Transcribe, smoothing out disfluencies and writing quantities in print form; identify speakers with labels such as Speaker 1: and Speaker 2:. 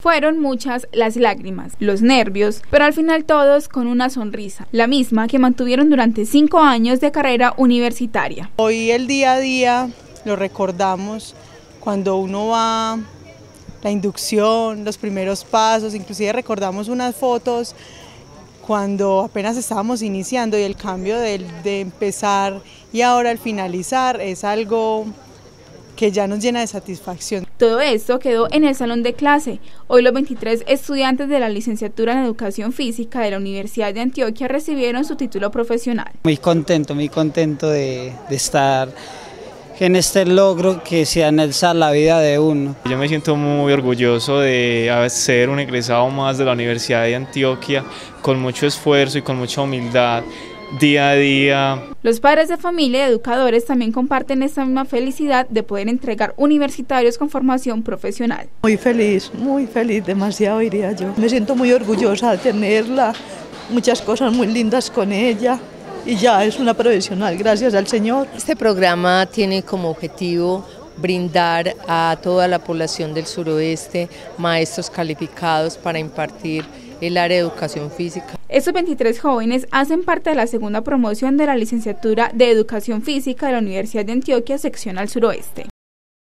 Speaker 1: Fueron muchas las lágrimas, los nervios, pero al final todos con una sonrisa, la misma que mantuvieron durante 5 años de carrera universitaria.
Speaker 2: Hoy el día a día lo recordamos cuando uno va, la inducción, los primeros pasos, inclusive recordamos unas fotos cuando apenas estábamos iniciando, y el cambio de empezar y ahora al finalizar es algo que ya nos llena de satisfacción.
Speaker 1: Todo esto quedó en el salón de clase. Hoy los 23 estudiantes de la licenciatura en Educación Física de la Universidad de Antioquia recibieron su título profesional.
Speaker 3: Muy contento de estar en este logro que se anhela la vida de uno.
Speaker 4: Yo me siento muy orgulloso de ser un egresado más de la Universidad de Antioquia, con mucho esfuerzo y con mucha humildad, día a día.
Speaker 1: Los padres de familia y educadores también comparten esta misma felicidad de poder entregar universitarios con formación profesional.
Speaker 5: Muy feliz, demasiado diría yo. Me siento muy orgullosa de tenerla, muchas cosas muy lindas con ella. Y ya es una profesional, gracias al Señor.
Speaker 6: Este programa tiene como objetivo brindar a toda la población del suroeste maestros calificados para impartir el área de educación física.
Speaker 1: Estos 23 jóvenes hacen parte de la segunda promoción de la licenciatura de Educación Física de la Universidad de Antioquia, sección al suroeste.